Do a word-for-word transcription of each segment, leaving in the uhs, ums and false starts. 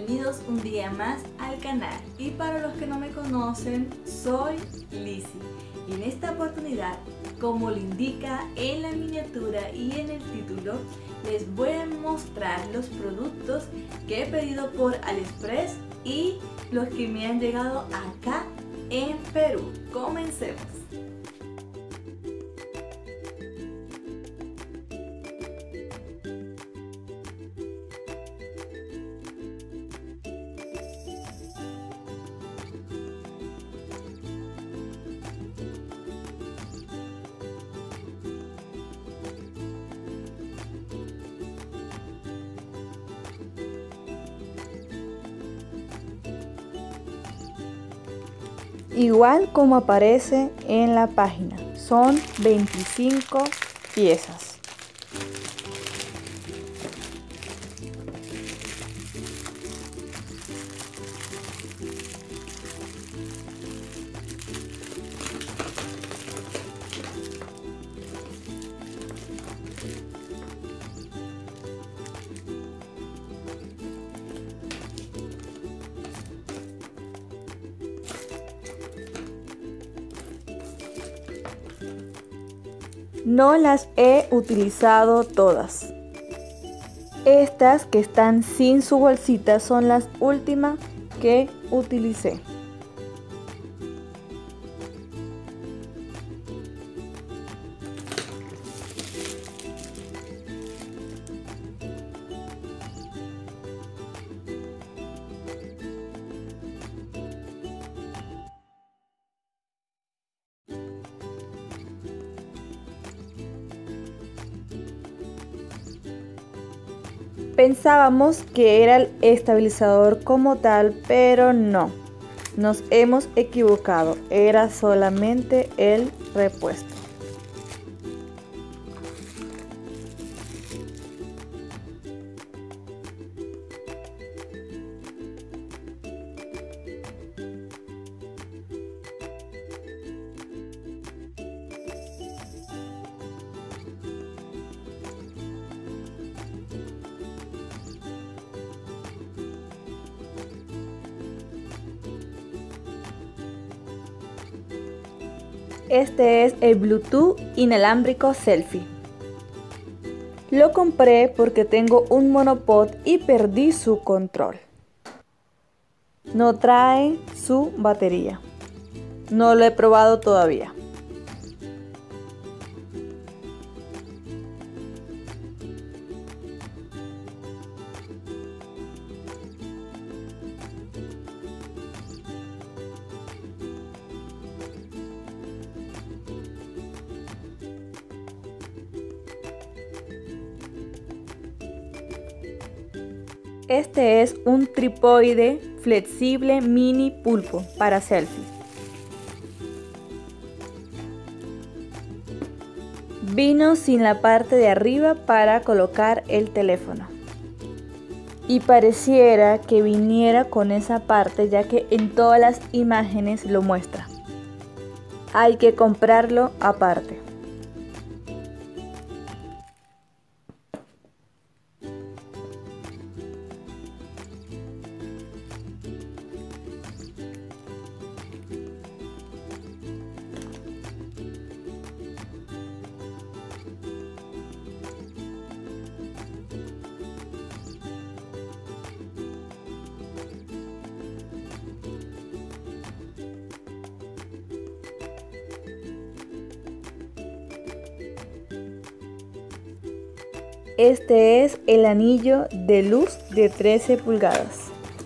bienvenidos un día más al canal. Y para los que no me conocen, soy Lizzy. Y en esta oportunidad, como lo indica en la miniatura y en el título, les voy a mostrar los productos que he pedido por AliExpress y los que me han llegado acá en Perú. Comencemos. Igual como aparece en la página, son veinticinco piezas. No las he utilizado todas. Estas que están sin su bolsita son las últimas que utilicé. Pensábamos que era el estabilizador como tal, pero no, nos hemos equivocado, era solamente el repuesto. Este es el Bluetooth inalámbrico selfie. Lo compré porque tengo un monopod y perdí su control. No trae su batería. No lo he probado todavía. Este es un trípode flexible mini pulpo para selfie. Vino sin la parte de arriba para colocar el teléfono. Y pareciera que viniera con esa parte, ya que en todas las imágenes lo muestra. Hay que comprarlo aparte. Este es el anillo de luz de trece pulgadas.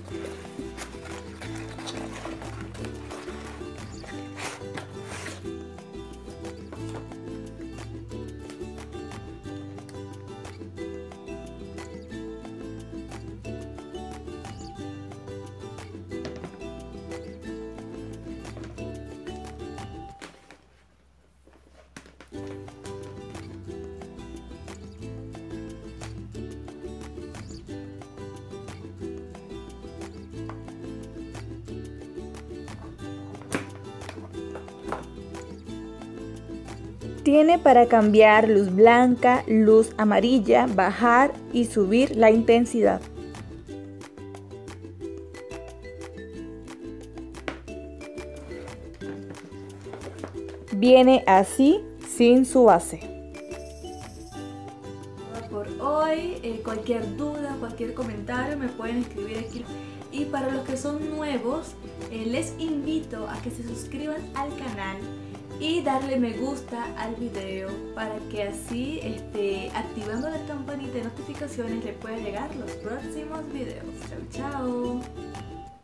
Tiene para cambiar luz blanca, luz amarilla, bajar y subir la intensidad. Viene así, sin su base. Por hoy, eh, cualquier duda, cualquier comentario me pueden escribir aquí. Y para los que son nuevos, eh, les invito a que se suscriban al canal y darle me gusta al video para que así, este, activando la campanita de notificaciones, le puedan llegar los próximos videos. Chao, chao.